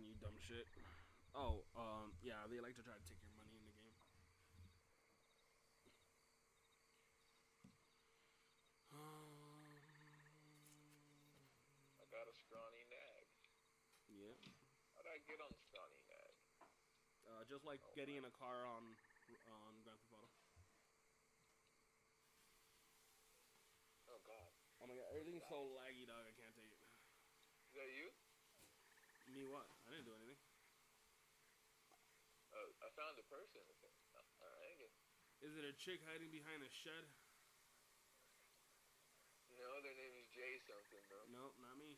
gun, you dumb shit. Oh, yeah, they like to try to take your money in the game. I got a scrawny nag. Yeah. How'd I get on scrawny nag? Just like getting in a car on Grand Theft Auto. Oh god. Oh my god, everything's so laggy, dog. I can't take it. Is that you? Me what? I didn't do anything. I found a person. Alright. Is it a chick hiding behind a shed? No, their name is Jay something though. No, not me.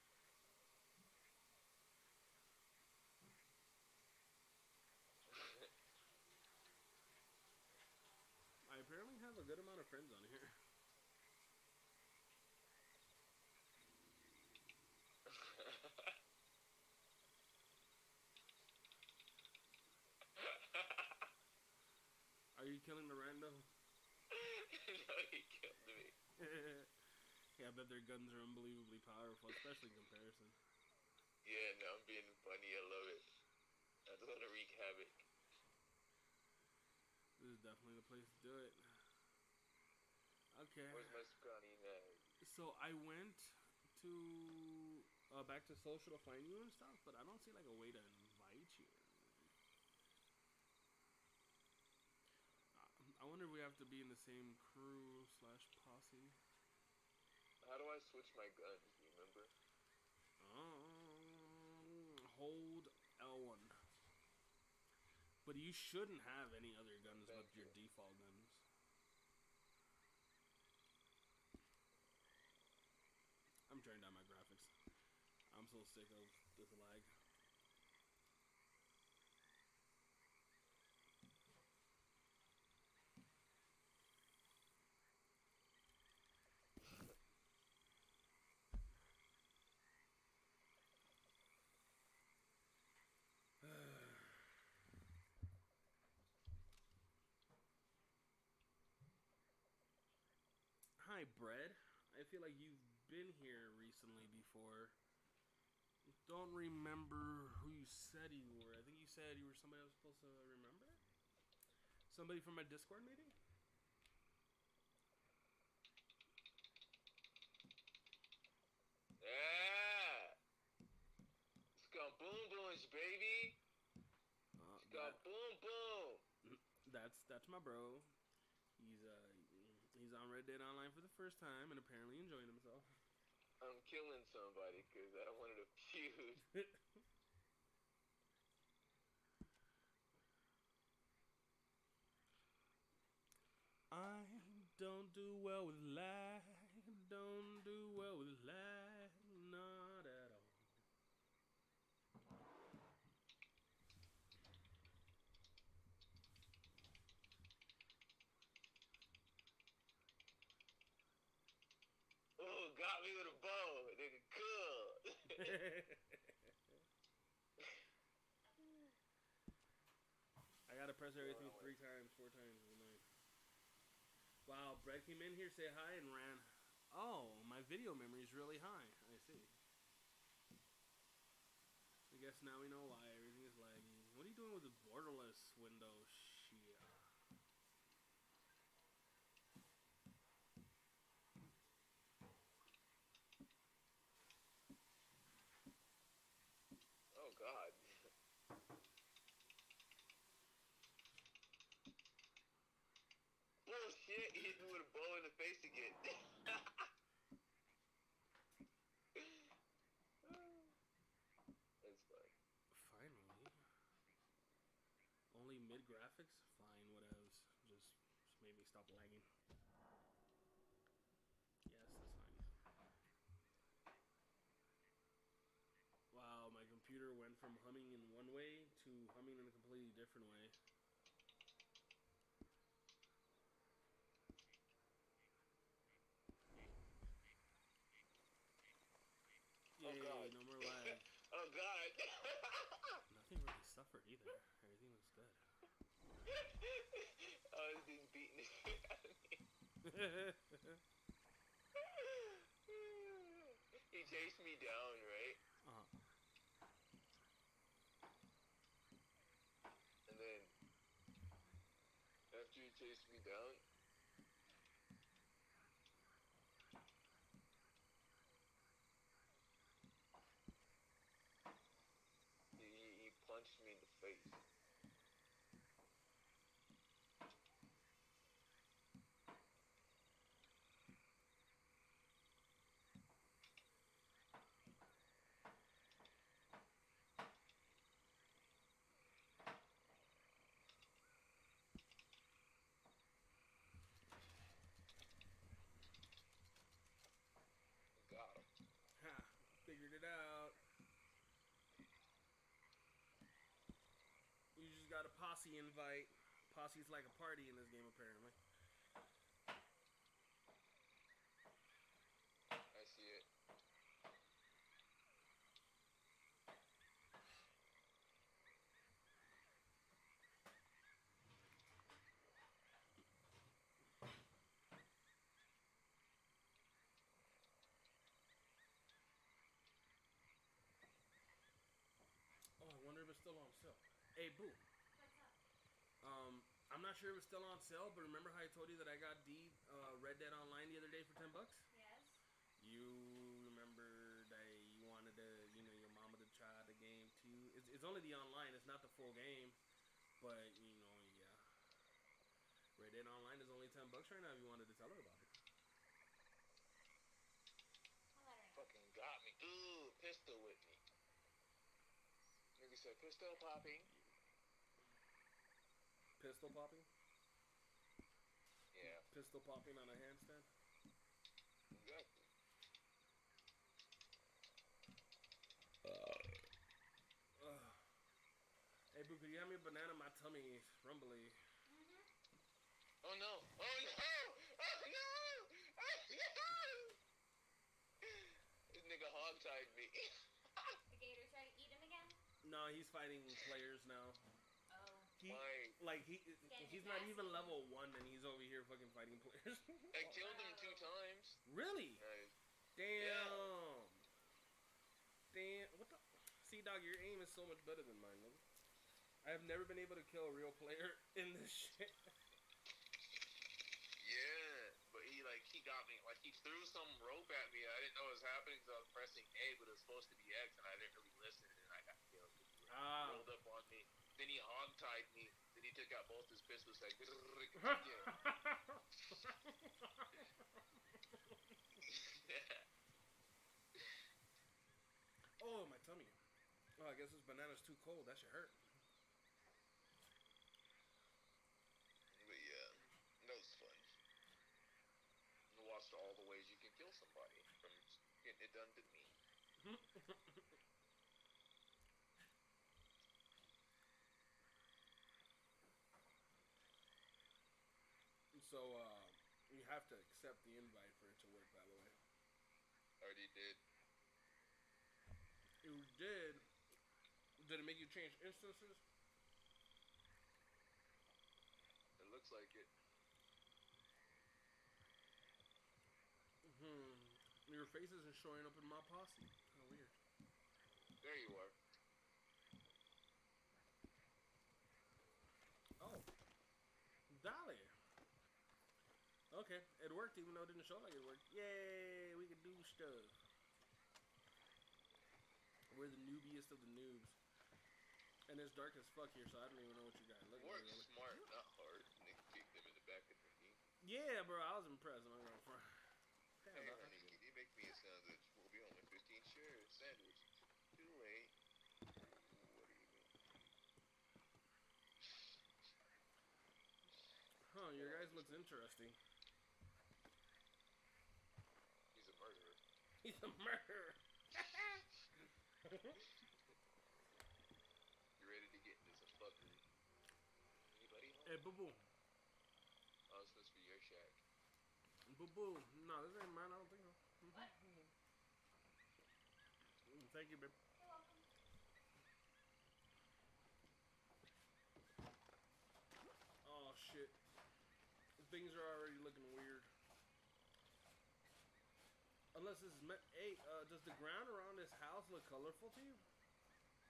I apparently have a good amount of friends on here. Are you killing the rando? No, he killed me. Yeah, I bet their guns are unbelievably powerful, especially in comparison. Yeah, no, I'm being funny. I love it. I just want to wreak havoc. This is definitely the place to do it. Okay. Where's my scrawny nag? So I went to back to social to find you and stuff, but I don't see like a way to invite you. I wonder if we have to be in the same crew slash posse. How do I switch my guns? Do you remember? Hold L1. But you shouldn't have any other guns but your default guns. I'm turning down my graphics. I'm so sick of this lag. Hi, Bread. I feel like you've been here recently before. Don't remember who you said you were. I think you said you were somebody I was supposed to remember? Somebody from my Discord meeting? Yeah! It's got boom booms, baby! It's got boom boom! That's my bro. He's on Red Dead Online for the first time and apparently enjoying himself. I'm killing somebody because I wanted to feud. I don't do well with lag. Don't do well with lag. Not at all. Oh, got me with a bow. Nigga, cool. I gotta press everything 3 times, 4 times. Wow, Brett came in here, say hi, and ran. Oh, my video memory is really high. I see. I guess now we know why everything is laggy. What are you doing with the borderless window? Shit. Oh, God. Bullshit, he hit me with a bow in the face again. That's funny. Finally. Only mid graphics? Fine, whatevs. Just made me stop lagging. Yes, that's fine. Wow, my computer went from humming in one way to humming in a completely different way. Yay, Oh, God. no more lag. Oh, God. Nothing really suffered either. Everything was good. Oh, this dude's beating the shit out of me. He chased me down, right? Uh-huh. he chased me down. He punched me in the face. Got him. Ha! Figured it out. You just got a posse invite. Posse's like a party in this game, apparently. I see it. Oh, I wonder if it's still on sale. Hey, Boo. What's up? I'm not sure if it's still on sale, but remember how I told you that I got Red Dead Online the other day for $10? Yes. You remember that you wanted to, your mama to try the game too. It's only the online. It's not the full game, but yeah. Red Dead Online is only $10 right now. If you wanted to tell her about it. I'll let her know. Fucking got me. Ooh, pistol with me. Nigga said pistol popping. Pistol popping. Yeah, Pistol popping on a handstand. exactly. Hey, Boo, could you have me a banana? My tummy is rumbly. Oh no! Oh no! Oh no! Oh no! This nigga hog-tied me. The gator trying to eat him again? No, he's fighting players now. Oh. Why? He's not even level 1 and he's over here fucking fighting players. I killed him 2 times. Really? Nice. Damn. Damn. What the? See, dog, your aim is so much better than mine, nigga. I have never been able to kill a real player in this shit. Yeah, but he got me. Like he threw some rope at me. I didn't know what was happening because I was pressing A, but it was supposed to be X, and I didn't really listen, and I got killed. He rolled up on me. Then he hog-tied me. Then he took out both his pistols. Like, Oh, my tummy. Oh, I guess this banana's too cold. That should hurt. But yeah, that was fun. I watched all the ways you can kill somebody from getting it done to me. So, you have to accept the invite for it to work, by the way. Already did. You did? Did it make you change instances? It looks like it. Your face isn't showing up in my posse. How weird. There you are. Oh. Dolly. Okay, it worked even though it didn't show like it worked. Yay, we can do stuff. We're the noobiest of the noobs. And it's dark as fuck here, so I don't even know what you guys look Work like. Really. smart, not hard. Nigga kicked him in the back of the knee. Yeah, bro, I was impressed. I'm not gonna front. Damn, Hey, dog, honey, can you make me a sandwich? We'll be only 15 shares. Sandwich. Too late. What do you mean? Huh, your guys looks interesting. He's a murderer. He's a murderer. You ready to get into some fuckery? Anybody home? Hey, boo boo. Oh, this must be your shack. Boo boo. No, this ain't mine. I don't think so. What? Thank you, babe. You're welcome. Oh shit. Things are already looking weird. Unless this is meant. Hey, does the ground around this house look colorful to you?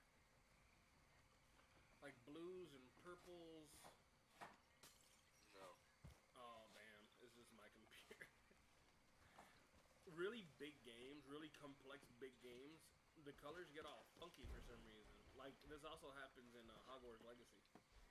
Like blues and purples. No. really big games, really complex big games, the colors get all funky for some reason. Like, this also happens in Hogwarts Legacy.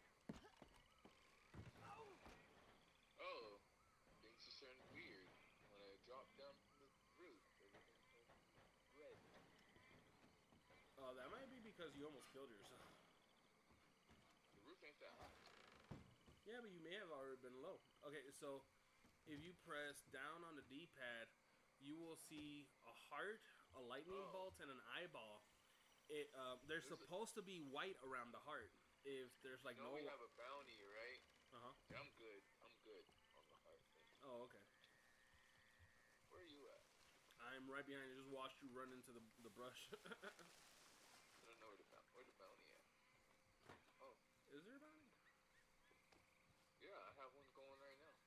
Oh, things just turned weird. When I dropped down from the roof, everything turned red. Oh, that might be because you almost killed yourself. The roof ain't that high. Yeah, but you may have already been low. Okay, so if you press down on the D-pad, you will see a heart, a lightning bolt, and an eyeball. There's supposed to be white around the heart. If there's like no. We have a bounty, right? Yeah, I'm good on the heart thing. Oh, okay. Where are you at? I'm right behind you. Just watched you run into the brush. I don't know where the bounty at. Oh, is there a bounty? Yeah, I have one going right now.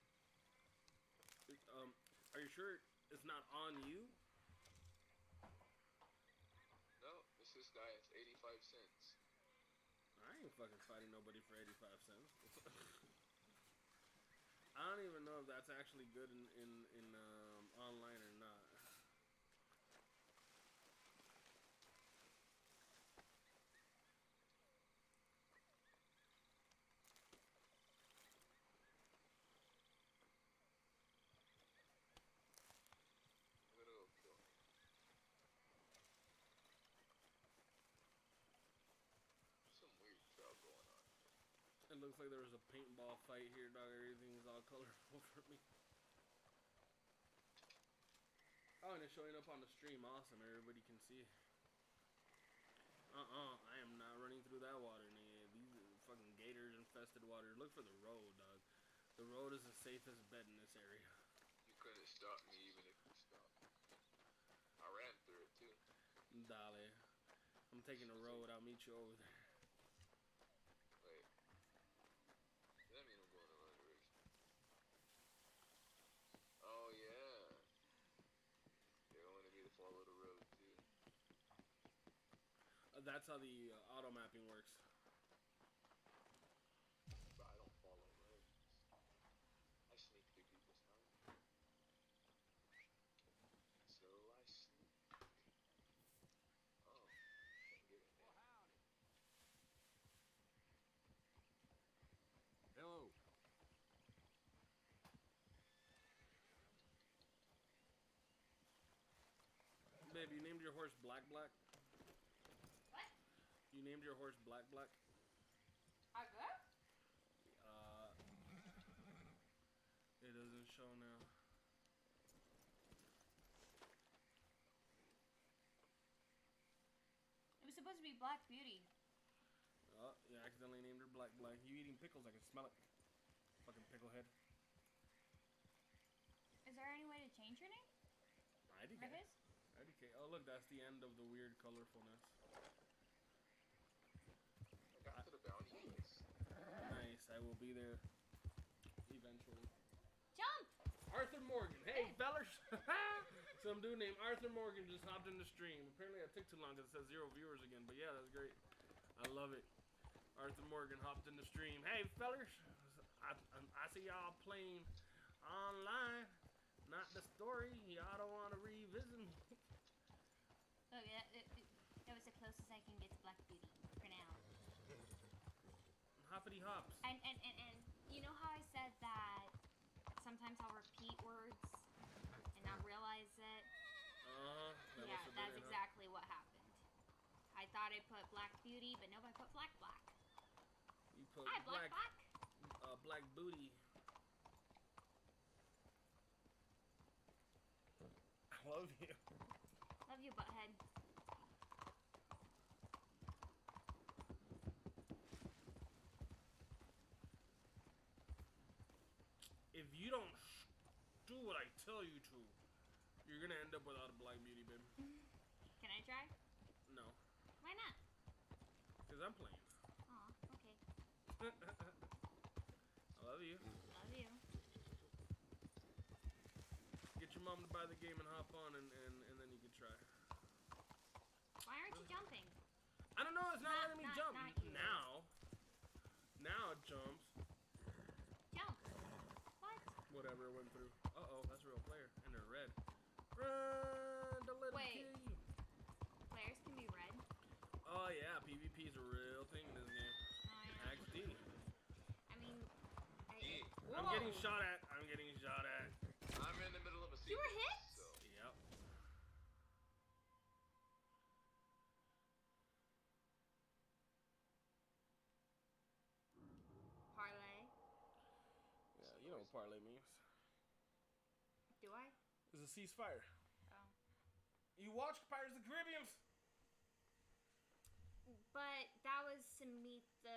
Are you sure it's not on you? No, it's this guy. It's 85 cents. I ain't fucking fighting nobody for 85 cents. I don't even know if that's actually good in online or not. It looks like there was a paintball fight here, dog. Everything's all colorful for me. Oh, and it's showing up on the stream. Awesome. Everybody can see. I am not running through that water, nigga. These are fucking gators infested water. Look for the road, dog. The road is the safest bet in this area. You couldn't stop me even if you stopped. I ran through it too. Dale. I'm taking the road. I'll meet you over there. Wait. Does that mean I'm going the wrong direction? Oh yeah. They wanted me to follow the road too. That's how the auto mapping works. But I don't follow roads. I sneak through people's houses. So I sneak. Oh, can't get in there. Hello. Babe, you named your horse Black Black? What? You named your horse Black Black? I good? It doesn't show now. It was supposed to be Black Beauty. Oh, you accidentally named her Black Black. You eating pickles? I can smell it. Fucking picklehead. Is there any way to change your name? IDK. Like this? IDK. Oh, look, that's the end of the weird colorfulness. I got to the bounty place. Nice. I will be there eventually. Jump! Arthur Morgan. Hey, fellers. Some dude named Arthur Morgan just hopped in the stream. Apparently I took too long because it says 0 viewers again. But yeah, that's great. I love it. Arthur Morgan hopped in the stream. Hey, fellers. I see y'all playing online. Not the story. Y'all don't want to revisit me. Look, that was the closest I can get to Black Beauty for now. Hoppity hops. And you know how I said that sometimes I'll repeat words and not realize it? Yeah, that's exactly what happened. I thought I put Black Beauty, but nope, I put Black Black. You put Hi, Black Black. Black Booty. I love you. Love you, butthead. If you don't do what I tell you to, you're gonna end up without a Black Beauty, babe. Can I try? No. Why not? Because I'm playing. Aw, okay. I love you. Love you. Get your mom to buy the game and hop on, and then you can try. Why aren't you jumping? I don't know. It's not letting me jump. Not you. Now it jumps. Jump. What? Whatever it went through. Uh-oh, that's a real player. And they're red. Run! Oh yeah, PvP is a real thing in this game. Oh, yeah. XD. I mean, I'm getting shot at. I'm getting shot at. I'm in the middle of a sequence. You were hit? So. Yep. Parlay. Yeah, you know what parlay means. Do I? It's a ceasefire. Oh. You watch Pirates of the Caribbean? But that was to meet the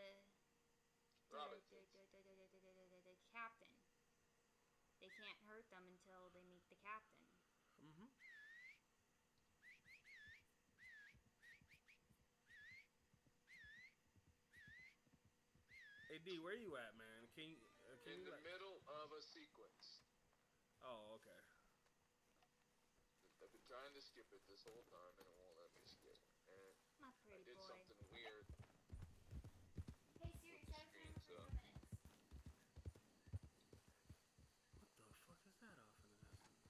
captain. They can't hurt them until they meet the captain. Mm-hmm. Hey D, where you at, man? Can in the middle of a sequence. Oh, okay. I've been trying to skip it this whole time and it won't let me skip. And my pretty I did boy. something weird. Hey Siri, set a timer for 2 minutes. What the fuck is that off in the distance?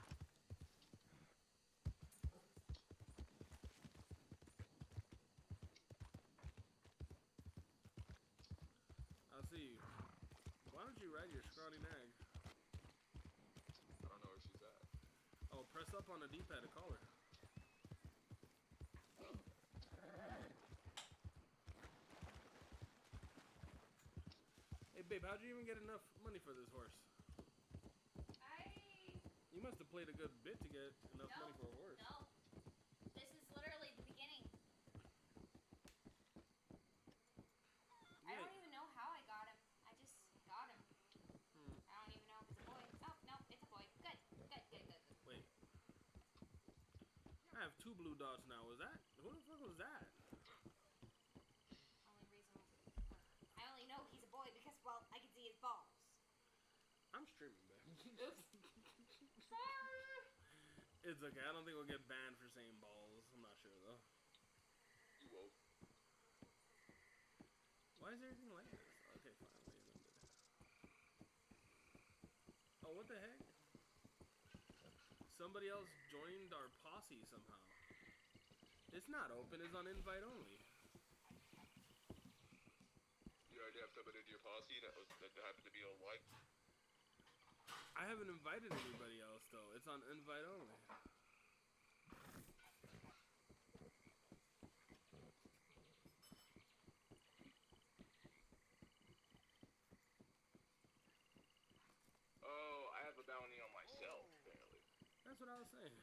I'll see you. Why don't you ride your scrawny nag? I don't know where she's at. Oh, press up on the D-pad to call her. Hey babe, how'd you even get enough money for this horse? You must have played a good bit to get enough money for a horse. No. This is literally the beginning. Yeah. I don't even know how I got him. I just got him. I don't even know if it's a boy. Oh, no, it's a boy. Good. Wait. I have 2 blue dots now. Was that? Who the fuck was that? Only reason I only know he's a boy because, well, I can see his balls. I'm streaming, man. Oops. Sorry. It's okay. I don't think we'll get banned for saying balls. I'm not sure though. You woke. Why is everything like this? Okay, fine. Oh, what the heck? Somebody else joined our posse somehow. It's not open. It's on invite only. You already have somebody in your posse that happened to be all white? I haven't invited anybody else though. It's on invite only. Oh, I have a bounty on myself, apparently. That's what I was saying.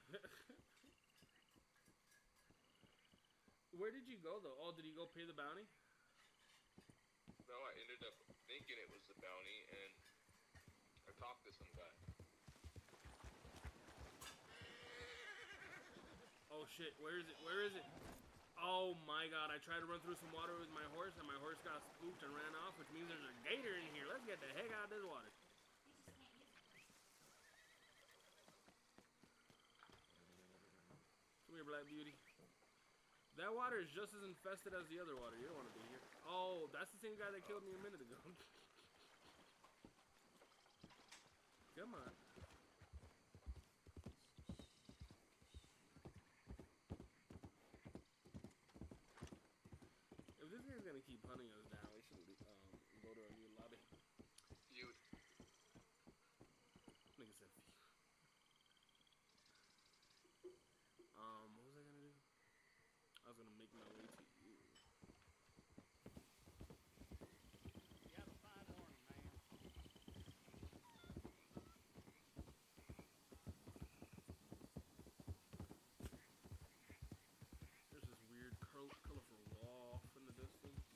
Where did you go though? Oh, did you go pay the bounty? No, I ended up thinking it was the bounty, and I talked to some guy. Oh shit, where is it? Where is it? Oh my god, I tried to run through some water with my horse, and my horse got spooked and ran off, which means there's a gator in here. Let's get the heck out of this water. Come here, Black Beauty. That water is just as infested as the other water. You don't want to be here. Oh, that's the same guy that killed me a minute ago. Come on. If this guy's gonna keep hunting us down, we should go to a new lobby. Feud. Nigga said feud. What was I gonna do? I was gonna make my way to you. You have a fine morning, man. There's this weird colorful wall off in the distance.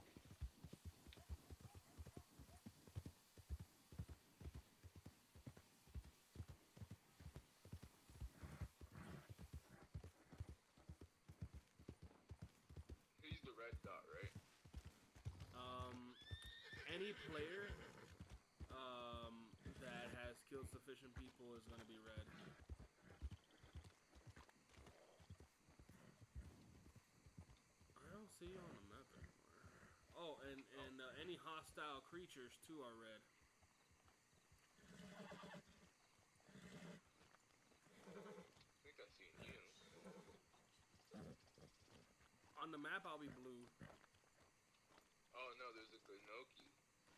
He's the red dot, right? Any player that has killed sufficient people is gonna be red. I don't see you on the map anymore. Oh, and any hostile creatures too are red. I think I've seen you. On the map, I'll be blue. Oh no, there's a Ganoki.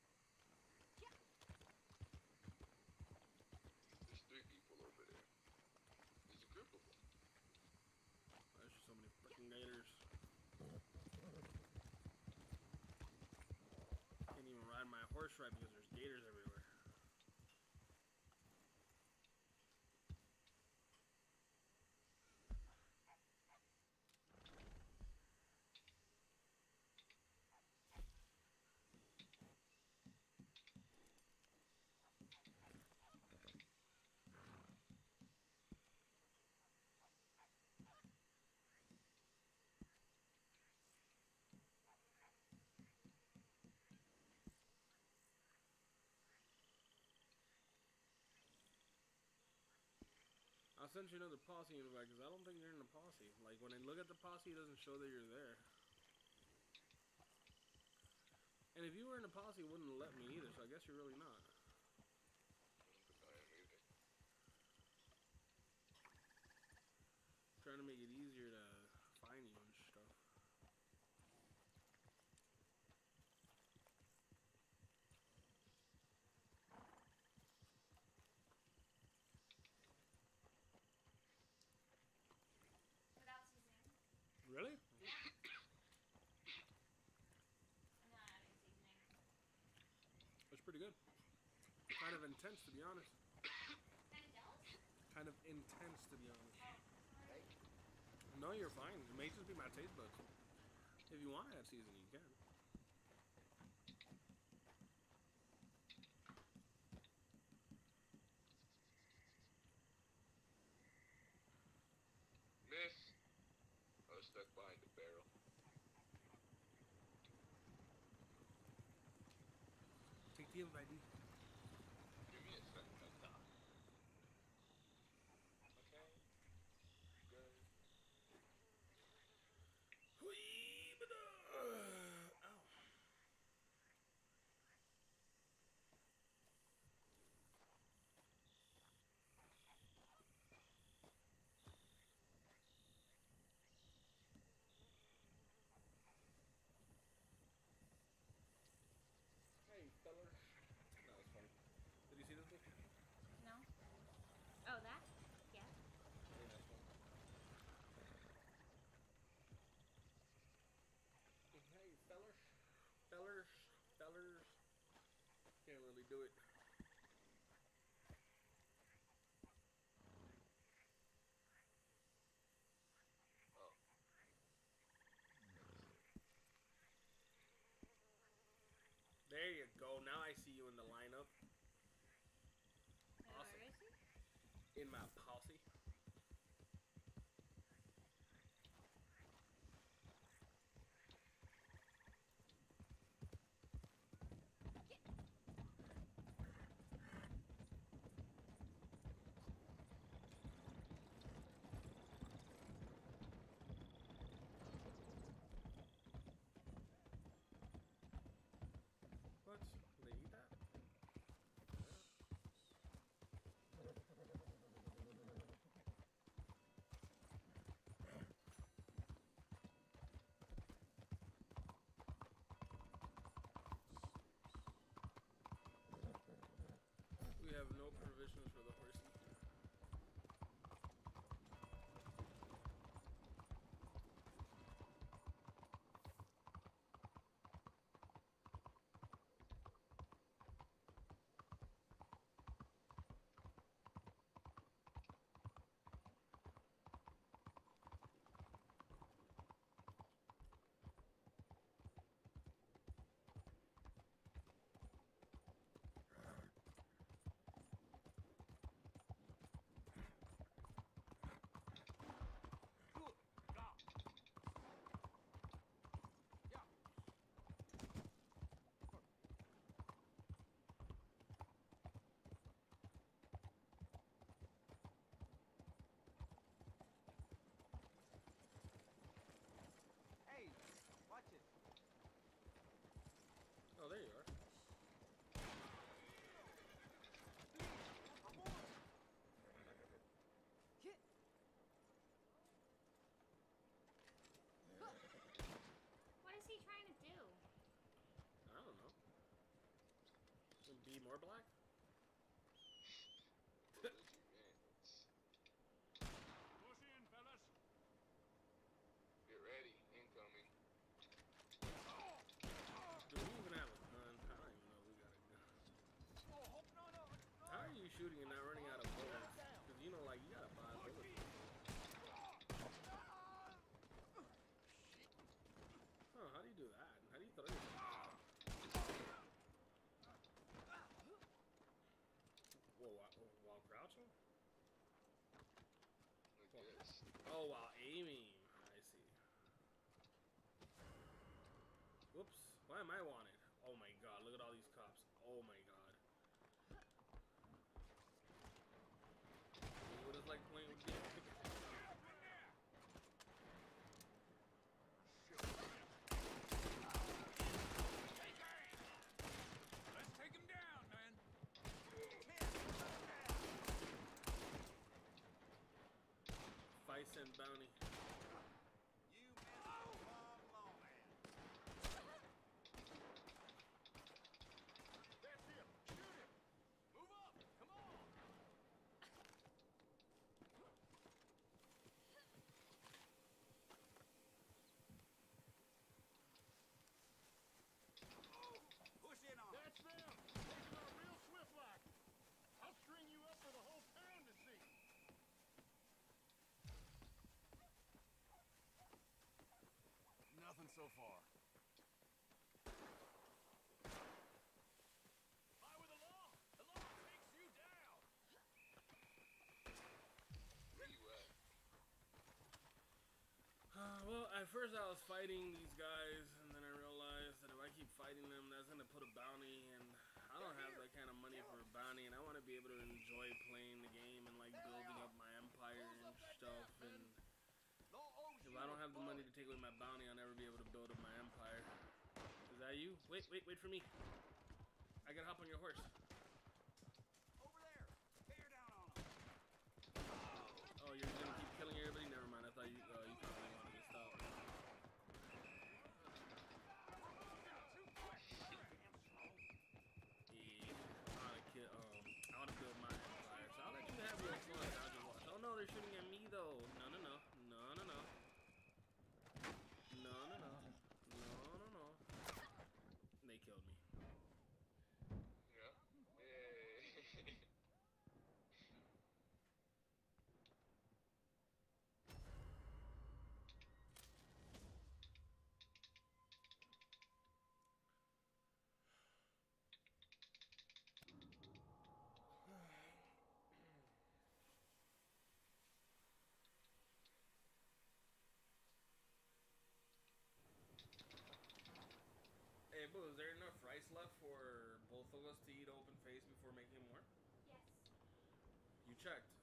There's 3 people over there. There's a group of them. There's just so many freaking gators. Can't even ride my horse right because there's gators everywhere. I'll send you another posse invite because I don't think you're in the posse. Like when I look at the posse, it doesn't show that you're there. And if you were in a posse, it wouldn't let me either. So I guess you're really not. Trying to make it easier to find you and stuff. Without seasoning. Really? I'm not adding seasoning. That's pretty good. Kind of intense, to be honest. Kind of jealous? Kind of intense, to be honest. Oh, sorry. No, you're fine. It may just be my taste buds. If you want to add seasoning, you can. Miss. I was stuck behind the barrel. Take the invite. Give me a second. Okay. Good. Ow. Hey, fellers. That was fun. Did you see this book? No? Oh, that? Yeah. Very nice one. Hey, fellers. Fellers. Can't really do it. Oh. There you go. Now I see you in the lineup. Where is he? In my posse. What? They eat that? We have no provisions for the horsey. more black? Push in, fellas. Get ready, incoming. Do we even have a gun? I don't even know if we got a gun. How are you shooting and not running out of bullets? Because you know, like, you gotta buy bullets. Huh, how do you do that? How do you throw yourself? Whoa, while crouching? Like this. Oh, while aiming. I see. Whoops. Why am I wanted? Oh my god, look at all these cops. Oh my god. What is like playing with games? Let's take him down, man. Vice and bounty. You missed a long, long man. That's him. Shoot him. Move up. Come on. Push in on. That's them. Taking on real swift like. I'll string you up for the whole town to see. Nothing so far. Fly with the law. The law takes you down. Where you at? Well, at first I was fighting these guys, and then I realized that if I keep fighting them, that's gonna put a bounty, and I don't have that kind of money for a bounty, and I want to be able to enjoy playing the game and like building up my empire and stuff. And if I don't have the money to take away my bounty, I'll never be able to build up my empire. Is that you? Wait for me. I gotta hop on your horse. Over there. Bear down on him. Oh, you're gonna keep killing everybody? Never mind. I thought you probably wanted to stop. I want to build my empire, so I'll let you have your fun. I'll just watch. Oh no, they're shooting at me though. No. They killed me. Yeah. Hey. Hey, Boo, is there enough rice left for both of us to eat open face before making more? Yes. You checked.